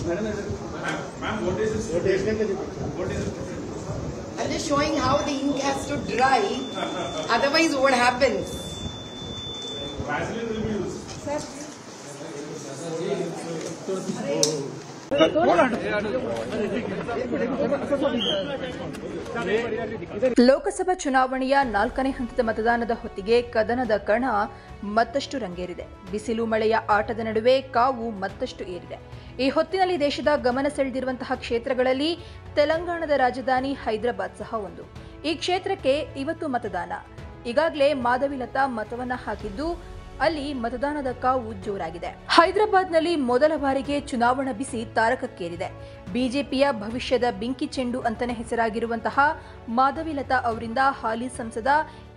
Ma'am, what is this? What is it? I'm just showing how the ink has to dry. Otherwise, what happens? Vaseline will be used. Lok Sabha ಚುನಾವಣೆಯ 4ನೇ ಹಂತದ ಮತದಾನದ ಹೊತ್ತಿಗೆ ಕದನದ ಕಣ ಮತ್ತಷ್ಟು ರಂಗೇರಿದೆ. ಬಿಸಿಲು ಮಳೆಯ ಆಟದ ನಡುವೆ ಕಾವು ಮತ್ತಷ್ಟು ಏರಿದೆ. ಈ ಹೊತ್ತಿನಲ್ಲಿ ದೇಶದ ಗಮನ ಸೆಳೆದಿರುವಂತಹ ಕ್ಷೇತ್ರಗಳಲ್ಲಿ ತೆಲಂಗಾಣದ ರಾಜಧಾನಿ ಹೈದರಾಬಾದ್ ಸಹ ಒಂದು. ಈ ಕ್ಷೇತ್ರಕ್ಕೆ ಇವತ್ತು ಮತದಾನ. ಈಗಾಗಲೇ ಮಾಧವಿಲತಾ ಮತವನ್ನ ಹಾಕಿದ್ದು ಅಲ್ಲಿ ಮತದಾನದ ಕಾವು ಜೋರಾಗಿದೆ. ಹೈದರಾಬಾದ್ನಲ್ಲಿ ಮೊದಲ ಬಾರಿಗೆ ಚುನಾವಣಾ ಬಿಸಿ ತಾರಕಕ್ಕೇರಿದೆ. ಬಿಜೆಪಿಯ ಭವಿಷ್ಯದ ಬೆಂಕಿ ಚೆಂಡು ಅಂತಾನೆ ಹೆಸರಾಗಿರುವಂತಹ ಮಾಧವಿಲತಾ ಅವರಿಂದ ಹಾಲಿ ಸಂಸದ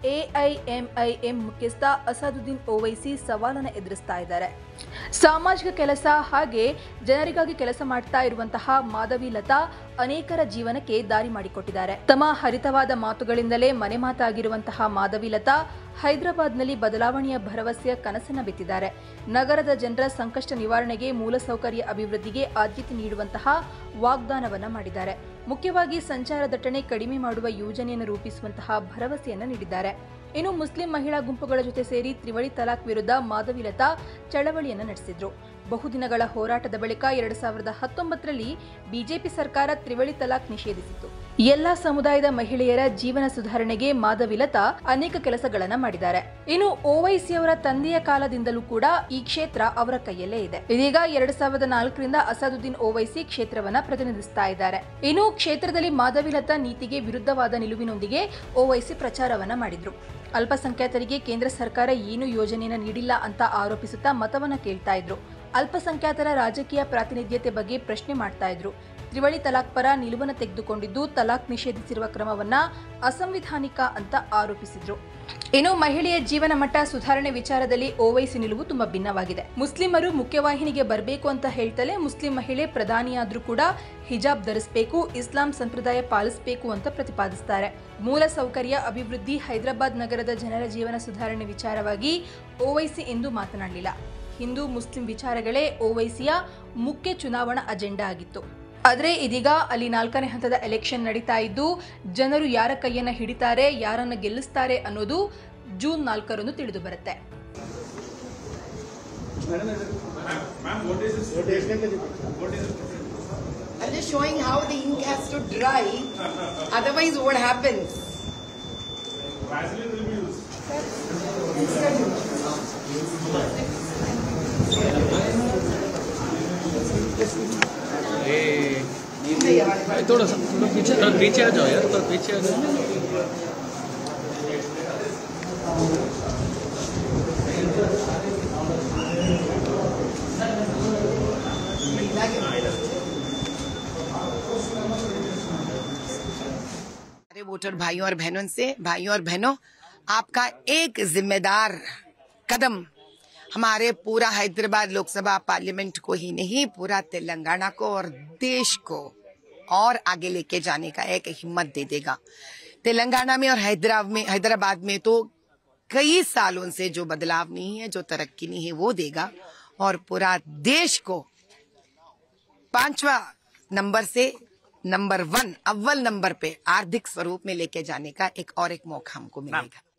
ಎಐಎಂಐಎಂ ಮುಖ್ಯಸ್ಥ ಅಸಾದುದ್ದೀನ್ ಓವೈಸಿ ಸವಾಲನ್ನು ಎದುರಿಸ್ತಾ ಇದ್ದಾರೆ. ಸಾಮಾಜಿಕ ಕೆಲಸ ಹಾಗೆ ಜನರಿಗಾಗಿ ಕೆಲಸ ಮಾಡ್ತಾ ಇರುವಂತಹ ಮಾಧವಿಲತಾ ಅನೇಕರ ಜೀವನಕ್ಕೆ ದಾರಿ ಮಾಡಿಕೊಟ್ಟಿದ್ದಾರೆ. ತಮ್ಮ ಹರಿತವಾದ ಮಾತುಗಳಿಂದಲೇ ಮನೆ ಮಾತಾಗಿರುವಂತಹ ಮಾಧವಿಲತಾ ಹೈದರಾಬಾದ್ನಲ್ಲಿ ಬದಲಾವಣೆಯ ಭರವಸೆಯ ಕನಸನ್ನ ಬಿತ್ತಿದ್ದಾರೆ. ನಗರದ ಜನರ ಸಂಕಷ್ಟ ನಿವಾರಣೆಗೆ, ಮೂಲಸೌಕರ್ಯ ಅಭಿವೃದ್ಧಿಗೆ ಆದ್ಯತೆ ನೀಡುವಂತಹ ವಾಗ್ದಾನವನ್ನ ಮಾಡಿದ್ದಾರೆ. ಮುಖ್ಯವಾಗಿ ಸಂಚಾರ ದಟ್ಟಣೆ ಕಡಿಮೆ ಮಾಡುವ ಯೋಜನೆಯನ್ನು ರೂಪಿಸುವಂತಹ ಭರವಸೆಯನ್ನು ನೀಡಿದ್ದಾರೆ. ಇನ್ನು ಮುಸ್ಲಿಂ ಮಹಿಳಾ ಗುಂಪುಗಳ ಜೊತೆ ಸೇರಿ ತ್ರಿವಳಿ ತಲಾಕ್ ವಿರುದ್ಧ ಮಾಧವಿಲತಾ ಚಳವಳಿಯನ್ನು ನಡೆಸಿದ್ರು. ಬಹುದಿನಗಳ ಹೋರಾಟದ ಬಳಿಕ 2019ರಲ್ಲಿ ಬಿಜೆಪಿ ಸರ್ಕಾರ ತ್ರಿವಳಿ ತಲಾಕ್ ನಿಷೇಧಿಸಿತ್ತು. ಎಲ್ಲಾ ಸಮುದಾಯದ ಮಹಿಳೆಯರ ಜೀವನ ಸುಧಾರಣೆಗೆ ಮಾಧವಿಲತಾ ಅನೇಕ ಕೆಲಸಗಳನ್ನ ಮಾಡಿದ್ದಾರೆ. ಇನ್ನು ಓವೈಸಿ ಅವರ ತಂದೆಯ ಕಾಲದಿಂದಲೂ ಕೂಡ ಈ ಕ್ಷೇತ್ರ ಅವರ ಕೈಯಲ್ಲೇ ಇದೆ. ಇದೀಗ 2004ರಿಂದ ಅಸಾದುದ್ದೀನ್ ಓವೈಸಿ ಕ್ಷೇತ್ರವನ್ನ ಪ್ರತಿನಿಧಿಸ್ತಾ ಇದ್ದಾರೆ. ಇನ್ನು ಕ್ಷೇತ್ರದಲ್ಲಿ ಮಾಧವಿಲತಾ ನೀತಿಗೆ ವಿರುದ್ಧವಾದ ನಿಲುವಿನೊಂದಿಗೆ ಓವೈಸಿ ಪ್ರಚಾರವನ್ನ ಮಾಡಿದ್ರು. ಅಲ್ಪಸಂಖ್ಯಾತರಿಗೆ ಕೇಂದ್ರ ಸರ್ಕಾರ ಏನು ಯೋಜನೆಯನ್ನ ನೀಡಿಲ್ಲ ಅಂತ ಆರೋಪಿಸುತ್ತಾ ಮತವನ್ನ ಕೇಳ್ತಾ ಇದ್ರು. ಅಲ್ಪಸಂಖ್ಯಾತರ ರಾಜಕೀಯ ಪ್ರಾತಿನಿಧ್ಯತೆ ಬಗ್ಗೆ ಪ್ರಶ್ನೆ ಮಾಡ್ತಾ ಇದ್ರು. ತ್ರಿವಳಿ ತಲಾಕ್ ಪರ ನಿಲುವನ್ನು ತೆಗೆದುಕೊಂಡಿದ್ದು ತಲಾಕ್ ನಿಷೇಧಿಸಿರುವ ಕ್ರಮವನ್ನ ಅಸಂವಿಧಾನಿಕ ಅಂತ ಆರೋಪಿಸಿದ್ರು. ಇನ್ನು ಮಹಿಳೆಯ ಜೀವನ ಮಟ್ಟ ಸುಧಾರಣೆ ವಿಚಾರದಲ್ಲಿ ಓವೈಸಿ ನಿಲುವು ತುಂಬಾ ಭಿನ್ನವಾಗಿದೆ. ಮುಸ್ಲಿಮರು ಮುಖ್ಯವಾಹಿನಿಗೆ ಬರಬೇಕು ಅಂತ ಹೇಳ್ತಲೇ ಮುಸ್ಲಿಂ ಮಹಿಳೆ ಪ್ರಧಾನಿಯಾದ್ರೂ ಕೂಡ ಹಿಜಾಬ್ ಧರಿಸಬೇಕು, ಇಸ್ಲಾಂ ಸಂಪ್ರದಾಯ ಪಾಲಿಸಬೇಕು ಅಂತ ಪ್ರತಿಪಾದಿಸುತ್ತಾರೆ. ಮೂಲ ಸೌಕರ್ಯ ಅಭಿವೃದ್ಧಿ, ಹೈದರಾಬಾದ್ ನಗರದ ಜನರ ಜೀವನ ಸುಧಾರಣೆ ವಿಚಾರವಾಗಿ ಓವೈಸಿ ಎಂದೂ ಮಾತನಾಡಲಿಲ್ಲ. ಹಿಂದೂ ಮುಸ್ಲಿಂ ವಿಚಾರಗಳೇ ಓವೈಸಿಯ ಮುಖ್ಯ ಚುನಾವಣಾ ಅಜೆಂಡಾ ಆಗಿತ್ತು. ಆದರೆ ಇದೀಗ ಅಲ್ಲಿ 4ನೇ ಹಂತದ ಎಲೆಕ್ಷನ್ ನಡೀತಾ ಇದ್ದು ಜನರು ಯಾರ ಕೈಯನ್ನ ಹಿಡಿತಾರೆ, ಯಾರನ್ನ ಗೆಲ್ಲಿಸ್ತಾರೆ ಅನ್ನೋದು ಜೂನ್ 4ರಂದು ತಿಳಿದು ಬರುತ್ತೆ. I'm just showing how the ink has to dry. Otherwise, what happens? Vaseline will be used. थोड़ा पीछे आ जाओ यार, थोड़ा पीछे आ जाओ. वोटर भाइयों और बहनों, आपका एक जिम्मेदार कदम हमारे पूरा हैदराबाद लोकसभा पार्लियामेंट को ही नहीं, पूरा तेलंगाना को और देश को और आगे लेके जाने का एक हिम्मत दे देगा. तेलंगाना में और हैदराबाद में तो कई सालों से जो बदलाव नहीं है, जो तरक्की नहीं है, वो देगा. और पूरा देश को 5वां नंबर से नंबर 1 अव्वल नंबर पे आर्थिक स्वरूप में लेके जाने का एक मौका हमको मिलेगा.